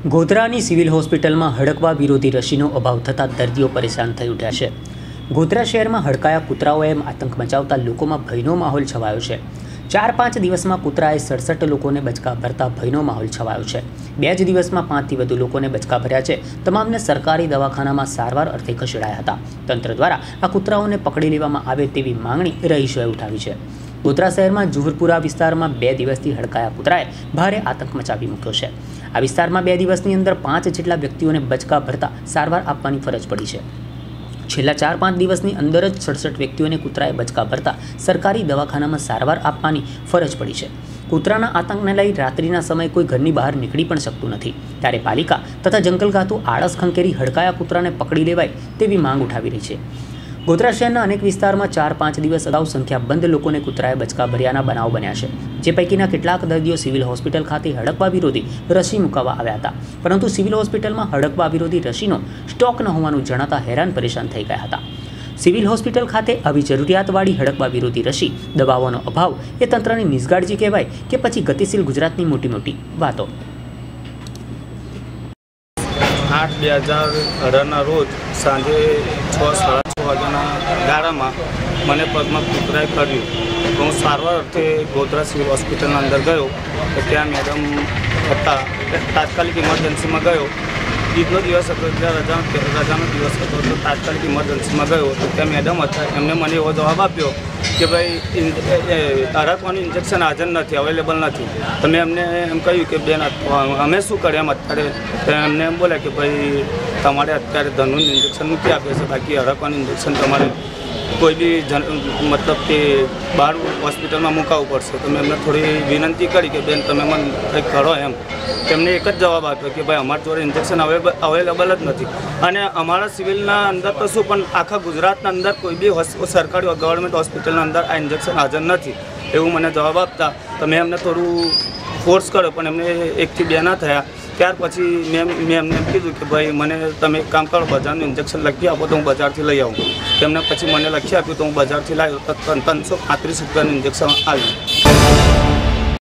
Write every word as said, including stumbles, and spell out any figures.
ગોધરાની civil હોસ્પિટલમાં હડકવા વિરોધી રસીનો અભાવ થતાં દર્દીઓ પરેશાન થઈ ઉઠ્યા છે। ગોધરા શહેરમાં હડકાયા કૂતરાઓએ આતંક મચાવતા લોકોમાં ભયનો માહોલ છવાયો છે। ચાર પાંચ દિવસમાં કૂતરાએ સડસઠ લોકોને બચકા ભરતા ભયનો માહોલ છવાયો છે। બે જ દિવસમાં પાંચથી વધુ લોકોને બચકા ભર્યા છે। તમામને સરકારી દવાખાનામાં સારવાર અર્થે ખસેડાયા હતા। તંત્ર દ્વારા આ કૂતરાઓને પકડી લેવામાં આવે તેવી માંગણી રહીશોએ ઉઠાવી છે। ગોધરા શહેરમાં જુહરપુરા વિસ્તારમાં બે દિવસથી હડકાયા કૂતરાએ ભારે આતંક મચાવી મૂક્યો છે। આ વિસ્તારમાં બે દિવસની અંદર પાંચ જેટલા વ્યક્તિઓને બચકા ભરતા સારવાર આપવાની ફરજ પડી છે। છેલ્લા ચાર પાંચ દિવસની અંદર જ સડસઠ વ્યક્તિઓને કૂતરાએ બચકા ભરતા સરકારી દવાખાનામાં સારવાર આપવાની ફરજ પડી છે। કૂતરાના આતંકને લઈ રાત્રિના સમયે કોઈ ઘરની બહાર નીકળી પણ શકતું નથી, ત્યારે પાલિકા તથા જંગલઘાતુ આળસ ખંખેરી હડકાયા કૂતરાને પકડી લેવાય તેવી માંગ ઉઠાવી રહી છે। ગોધરા શહેરના અનેક વિસ્તારમાં ચાર પાંચ દિવસ અગાઉ સંખ્યાબંધ લોકોને કૂતરાએ બચકા ભર્યાના બનાવ બન્યા છે, જે પૈકીના કેટલાક દર્દીઓ સિવિલ હોસ્પિટલ ખાતે હડકવા વિરોધી રસી મૂકવા આવ્યા હતા, પરંતુ સિવિલ હોસ્પિટલમાં હડકવા વિરોધી રસીનો સ્ટોક ન હોવાનું જણાતા હેરાન પરેશાન થઈ ગયા હતા। સિવિલ હોસ્પિટલ ખાતે આવી જરૂરિયાતવાળી હડકવા વિરોધી રસી દવાઓનો અભાવ એ તંત્રની નિષ્કાળજી કહેવાય કે પછી ગતિશીલ ગુજરાતની મોટી મોટી વાતો। આઠ બે હજાર અઢારના રોજ સાંજે છ સાડા છ વાગ્યાના ગાળામાં મને પગમાં કૂતરાએ કર્યું, તો હું સારવાર અર્થે ગોધરા સિવિલ હોસ્પિટલના અંદર ગયો, તો ત્યાં મેડમ હતા, તાત્કાલિક ઇમરજન્સીમાં ગયો। ઈદનો દિવસ હતો, ત્યાં રજાનો રજાનો દિવસ હતો, તો તાત્કાલિક ઇમરજન્સીમાં ગયો, તો ત્યાં મેડમ હતા, એમને મને એવો જવાબ આપ્યો કે ભાઈ હડકવાનું ઇન્જેક્શન હાજર નથી, અવેલેબલ નથી। તો મેં એમને એમ કહ્યું કે બેન અમે શું કરીએ એમ અત્યારે, તો એમને એમ બોલ્યા કે ભાઈ તમારે અત્યારે ધનનું ઇન્જેક્શન મૂકી આપે છે, બાકી હડકવાનું ઇન્જેક્શન તમારે કોઈ બી જન મતલબ કે બહાર હોસ્પિટલમાં મુકાવવું પડશે। તો મેં એમને થોડી વિનંતી કરી કે બેન તમે મને કંઈક કરો એમ। તેમને એક જ જવાબ આપ્યો કે ભાઈ અમારા જોડે ઇન્જેક્શન અવેલેબલ અવેલેબલ જ નથી, અને અમારા સિવિલના અંદર તો શું પણ આખા ગુજરાતના અંદર કોઈ બી સરકારી ગવર્મેન્ટ હોસ્પિટલના અંદર આ ઇન્જેક્શન હાજર નથી, એવું મને જવાબ આપતા તો મેં એમને થોડું ફોર્સ કર્યો, પણ એમને એકથી બે ના થયા। ત્યાર પછી મેં મેં એમને એમ કીધું કે ભાઈ મને તમે એક કામ કરો, બજારનું ઇન્જેક્શન લખી આપો તો હું બજારથી લઈ આવું। તેમને પછી મને લખી આપ્યું તો હું બજારથી લાવ્યો, તો ત્રણસો પાંત્રીસ રૂપિયાનું ઇન્જેક્શન આવ્યું।